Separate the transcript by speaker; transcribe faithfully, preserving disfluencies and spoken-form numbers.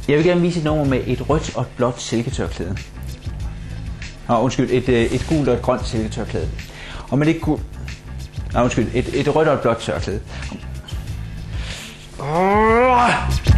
Speaker 1: Jeg vil gerne vise et nummer med et rødt og et blåt silketørklæde. Nå, undskyld, et, et gult og et grønt silketørklæde. Og med det gul... Nå, undskyld, et, et rødt og et blåt tørklæde. Oh!